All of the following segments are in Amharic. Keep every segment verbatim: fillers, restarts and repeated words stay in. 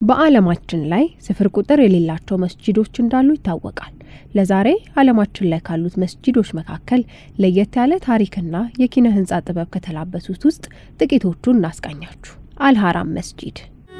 በአለማችን ላይ ስፍር ቁጥር የሌላቸው መስጅዶች እንዳሉ ይታወቃል። ለዛሬ አለማችን ላይ ካሉት መስጅዶች መካከል ለየት ያለ ታሪክና የኪነ ህንጻ ጥበብ ከተላበሱት ውስጥ ጥቂቶቹን እናስቃኛችሁ። አልሐራም መስጂድ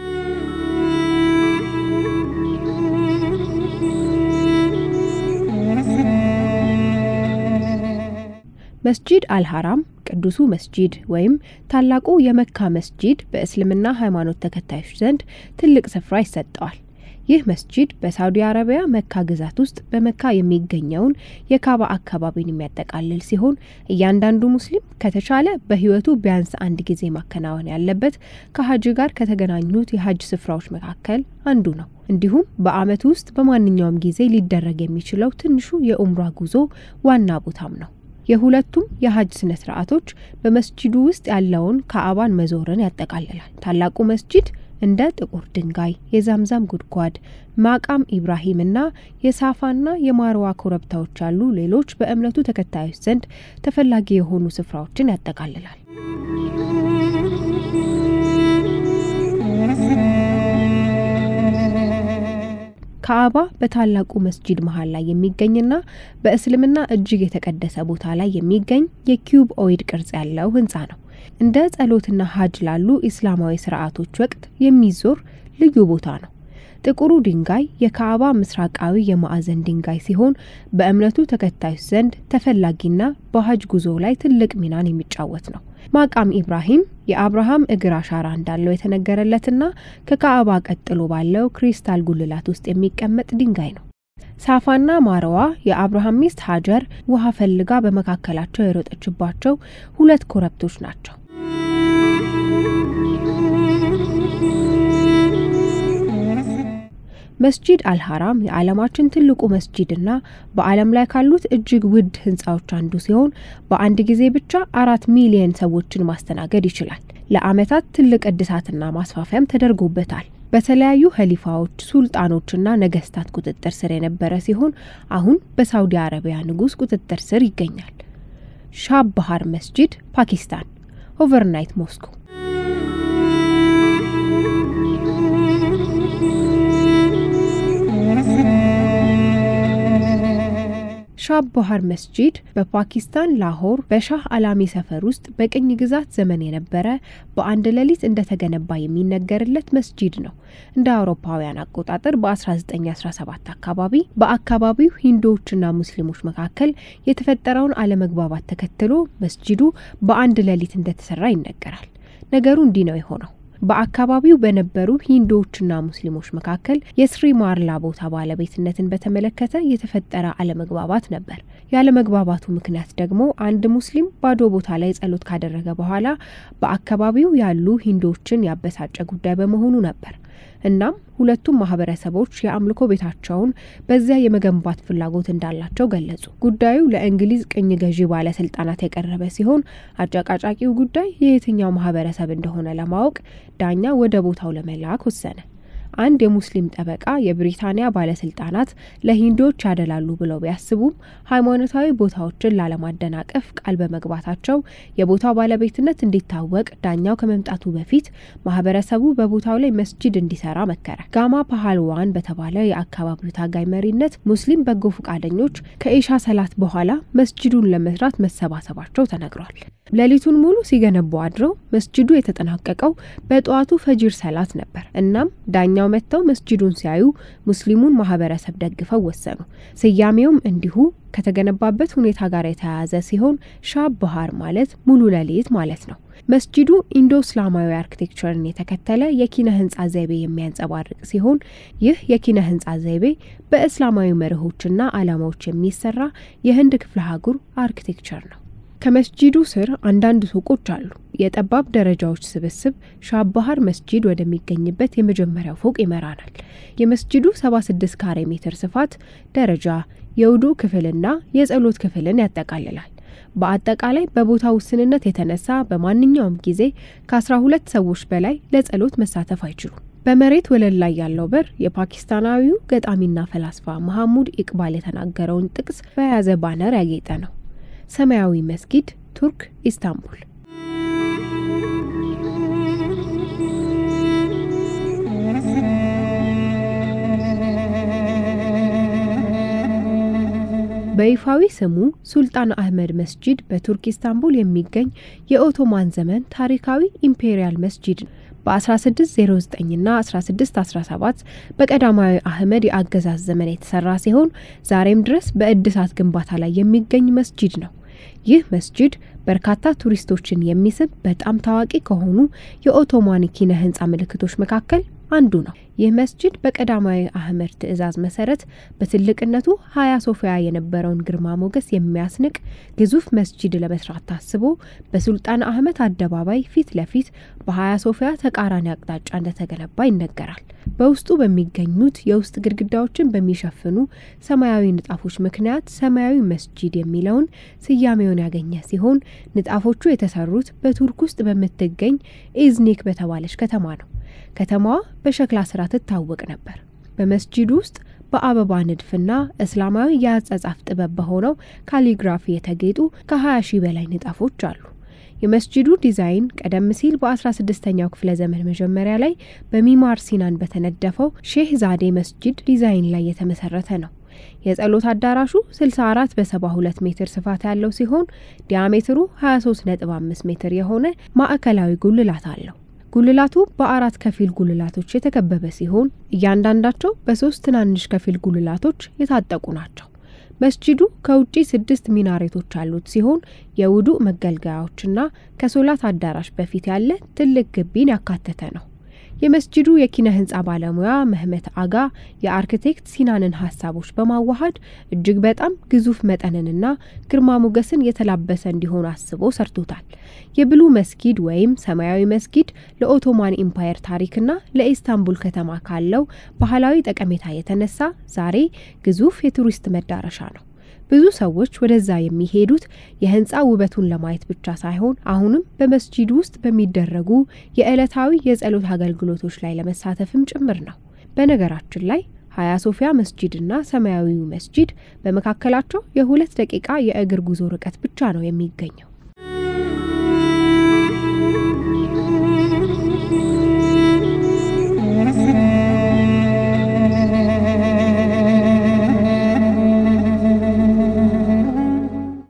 መስጂድ አልሐራም ቅዱሱ መስጂድ ወይም ታላቁ የመካ መስጂድ በእስልምና ሃይማኖት ተከታዮች ዘንድ ትልቅ ስፍራ ይሰጠዋል። ይህ መስጂድ በሳውዲ አረቢያ መካ ግዛት ውስጥ በመካ የሚገኘውን የካባ አካባቢን የሚያጠቃልል ሲሆን እያንዳንዱ ሙስሊም ከተቻለ በህይወቱ ቢያንስ አንድ ጊዜ ማከናወን ያለበት ከሐጅ ጋር ከተገናኙት የሐጅ ስፍራዎች መካከል አንዱ ነው። እንዲሁም በአመት ውስጥ በማንኛውም ጊዜ ሊደረግ የሚችለው ትንሹ የኡምራ ጉዞ ዋና ቦታም ነው። የሁለቱም የሐጅ ስነ ስርዓቶች በመስጂዱ ውስጥ ያለውን ካዕባን መዞርን ያጠቃልላል። ታላቁ መስጂድ እንደ ጥቁር ድንጋይ፣ የዛምዛም ጉድጓድ፣ መልካም ኢብራሂምና የሳፋና የማርዋ ኮረብታዎች ያሉ ሌሎች በእምነቱ ተከታዮች ዘንድ ተፈላጊ የሆኑ ስፍራዎችን ያጠቃልላል። ካዕባ በታላቁ መስጂድ መሃል ላይ የሚገኝና በእስልምና እጅግ የተቀደሰ ቦታ ላይ የሚገኝ የኪዩብ ኦይድ ቅርጽ ያለው ህንጻ ነው። እንደ ጸሎትና ሐጅ ላሉ እስላማዊ ስርዓቶች ወቅት የሚዞር ልዩ ቦታ ነው። ጥቁሩ ድንጋይ የካዕባ ምስራቃዊ የማዕዘን ድንጋይ ሲሆን በእምነቱ ተከታዮች ዘንድ ተፈላጊና በሐጅ ጉዞ ላይ ትልቅ ሚናን የሚጫወት ነው። መልካም ኢብራሂም የአብርሃም እግር አሻራ እንዳለው የተነገረለትና ከካዕባ ቀጥሎ ባለው ክሪስታል ጉልላት ውስጥ የሚቀመጥ ድንጋይ ነው። ሳፋና ማርዋ የአብርሃም ሚስት ሀጀር ውሃ ፈልጋ በመካከላቸው የሮጠችባቸው ሁለት ኮረብቶች ናቸው። መስጂድ አልሐራም የዓለማችን ትልቁ መስጂድና በዓለም ላይ ካሉት እጅግ ውድ ህንጻዎች አንዱ ሲሆን በአንድ ጊዜ ብቻ አራት ሚሊዮን ሰዎችን ማስተናገድ ይችላል። ለአመታት ትልቅ እድሳትና ማስፋፊያም ተደርጎበታል። በተለያዩ ኸሊፋዎች፣ ሱልጣኖችና ነገስታት ቁጥጥር ስር የነበረ ሲሆን አሁን በሳውዲ አረቢያ ንጉስ ቁጥጥር ስር ይገኛል። ሻብ ባህር መስጂድ ፓኪስታን ኦቨርናይት ሞስኮ ሻብ ባህር መስጂድ በፓኪስታን ላሆር በሻህ አላሚ ሰፈር ውስጥ በቅኝ ግዛት ዘመን የነበረ በአንድ ሌሊት እንደተገነባ የሚነገርለት መስጂድ ነው። እንደ አውሮፓውያን አቆጣጠር በ1917 አካባቢ በአካባቢው ሂንዶችና ሙስሊሞች መካከል የተፈጠረውን አለመግባባት ተከትሎ መስጂዱ በአንድ ሌሊት እንደተሰራ ይነገራል። ነገሩ እንዲህ ነው የሆነው። በአካባቢው በነበሩ ሂንዶችና ሙስሊሞች መካከል የስሪ ማርላ ቦታ ባለቤትነትን በተመለከተ የተፈጠረ አለመግባባት ነበር። ያለመግባባቱ ምክንያት ደግሞ አንድ ሙስሊም ባዶ ቦታ ላይ ጸሎት ካደረገ በኋላ በአካባቢው ያሉ ሂንዶችን ያበሳጨ ጉዳይ በመሆኑ ነበር። እናም ሁለቱም ማህበረሰቦች የአምልኮ ቤታቸውን በዚያ የመገንባት ፍላጎት እንዳላቸው ገለጹ። ጉዳዩ ለእንግሊዝ ቅኝ ገዢ ባለስልጣናት የቀረበ ሲሆን አጫቃጫቂው ጉዳይ የየትኛው ማህበረሰብ እንደሆነ ለማወቅ ዳኛ ወደ ቦታው ለመላክ ወሰነ። አንድ የሙስሊም ጠበቃ የብሪታንያ ባለስልጣናት ለሂንዶች ያደላሉ ብለው ቢያስቡም ሃይማኖታዊ ቦታዎችን ላለማደናቀፍ ቃል በመግባታቸው የቦታው ባለቤትነት እንዲታወቅ ዳኛው ከመምጣቱ በፊት ማህበረሰቡ በቦታው ላይ መስጂድ እንዲሰራ መከረ። ጋማ ፓህልዋን በተባለ የአካባቢው ታጋይ መሪነት ሙስሊም በጎ ፈቃደኞች ከኢሻ ሰላት በኋላ መስጂዱን ለመስራት መሰባሰባቸው ተነግሯል። ሌሊቱን ሙሉ ሲገነቡ አድረው መስጂዱ የተጠናቀቀው በጧቱ ፈጅር ሰላት ነበር። እናም ዳኛው መተው መስጂዱን ሲያዩ ሙስሊሙን ማህበረሰብ ደግፈው ወሰኑ። ስያሜውም እንዲሁ ከተገነባበት ሁኔታ ጋር የተያያዘ ሲሆን ሻብ ባህር ማለት ሙሉ ሌሊት ማለት ነው። መስጂዱ ኢንዶ እስላማዊ አርኪቴክቸርን የተከተለ የኪነ ህንጻ ዘይቤ የሚያንጸባርቅ ሲሆን ይህ የኪነ ህንጻ ዘይቤ በእስላማዊ መርሆችና ዓላማዎች የሚሰራ የህንድ ክፍለ አህጉር አርኪቴክቸር ነው። ከመስጂዱ ስር አንዳንድ ሱቆች አሉ። የጠባብ ደረጃዎች ስብስብ ሻብ ባህር መስጂድ ወደሚገኝበት የመጀመሪያው ፎቅ ይመራናል። የመስጂዱ ሰባ ስድስት ካሬ ሜትር ስፋት ደረጃ የውዱ ክፍልና የጸሎት ክፍልን ያጠቃልላል። በአጠቃላይ በቦታው ውስንነት የተነሳ በማንኛውም ጊዜ ከአስራ ሁለት ሰዎች በላይ ለጸሎት መሳተፍ አይችሉም። በመሬት ወለል ላይ ያለው በር የፓኪስታናዊው ገጣሚና ፈላስፋ መሐሙድ ኢቅባል የተናገረውን ጥቅስ በያዘ ባነር ያጌጠ ነው። ሰማያዊ መስጊድ ቱርክ ኢስታንቡል Thank you. በይፋዊ ስሙ ሱልጣን አህመድ መስጂድ በቱርክ ኢስታንቡል የሚገኝ የኦቶማን ዘመን ታሪካዊ ኢምፔሪያል መስጂድ ነው። በ1609 እና1617 በቀዳማዊ አህመድ የአገዛዝ ዘመን የተሰራ ሲሆን ዛሬም ድረስ በእድሳት ግንባታ ላይ የሚገኝ መስጂድ ነው። ይህ መስጂድ በርካታ ቱሪስቶችን የሚስብ በጣም ታዋቂ ከሆኑ የኦቶማን ኪነ ህንጻ ምልክቶች መካከል አንዱ ነው። ይህ መስጂድ በቀዳማዊ አህመድ ትዕዛዝ መሰረት በትልቅነቱ ሀያ ሶፊያ የነበረውን ግርማ ሞገስ የሚያስንቅ ግዙፍ መስጂድ ለመስራት ታስቦ በሱልጣን አህመድ አደባባይ ፊት ለፊት በሀያ ሶፊያ ተቃራኒ አቅጣጫ እንደተገነባ ይነገራል። በውስጡ በሚገኙት የውስጥ ግድግዳዎችን በሚሸፍኑ ሰማያዊ ንጣፎች ምክንያት ሰማያዊ መስጂድ የሚለውን ስያሜውን ያገኘ ሲሆን ንጣፎቹ የተሰሩት በቱርክ ውስጥ በምትገኝ ኢዝኒክ በተባለች ከተማ ነው። ከተማዋ በሸክላ ስራ ትታወቅ ነበር። በመስጂዱ ውስጥ በአበባ ንድፍና እስላማዊ የአጻጻፍ ጥበብ በሆነው ካሊግራፊ የተጌጡ ከ20 ሺህ በላይ ንጣፎች አሉ። የመስጂዱ ዲዛይን ቀደም ሲል በ16ኛው ክፍለ ዘመን መጀመሪያ ላይ በሚማር ሲናን በተነደፈው ሼህ ዛዴ መስጂድ ዲዛይን ላይ የተመሰረተ ነው። የጸሎት አዳራሹ ስልሳ አራት በሰባ ሁለት ሜትር ስፋት ያለው ሲሆን ዲያሜትሩ ሀያ ሶስት ነጥብ አምስት ሜትር የሆነ ማዕከላዊ ጉልላት አለው። ጉልላቱ በአራት ከፊል ጉልላቶች የተከበበ ሲሆን እያንዳንዳቸው በሶስት ትናንሽ ከፊል ጉልላቶች የታጠቁ ናቸው። መስጂዱ ከውጪ ስድስት ሚናሬቶች አሉት ሲሆን የውዱእ መገልገያዎችና ከሶላት አዳራሽ በፊት ያለ ትልቅ ግቢን ያካተተ ነው። የመስጂዱ የኪነ ህንጻ ባለሙያ መህመት አጋ የአርኪቴክት ሲናንን ሐሳቦች በማዋሃድ እጅግ በጣም ግዙፍ መጠንንና ግርማ ሞገስን የተላበሰ እንዲሆን አስቦ ሰርቶታል። የብሉ መስጊድ ወይም ሰማያዊ መስጊድ ለኦቶማን ኢምፓየር ታሪክና ለኢስታንቡል ከተማ ካለው ባህላዊ ጠቀሜታ የተነሳ ዛሬ ግዙፍ የቱሪስት መዳረሻ ነው። ብዙ ሰዎች ወደዛ የሚሄዱት የህንጻ ውበቱን ለማየት ብቻ ሳይሆን አሁንም በመስጂዱ ውስጥ በሚደረጉ የዕለታዊ የጸሎት አገልግሎቶች ላይ ለመሳተፍም ጭምር ነው። በነገራችን ላይ ሀያ ሶፊያ መስጂድና ሰማያዊው መስጂድ በመካከላቸው የሁለት ደቂቃ የእግር ጉዞ ርቀት ብቻ ነው የሚገኘው።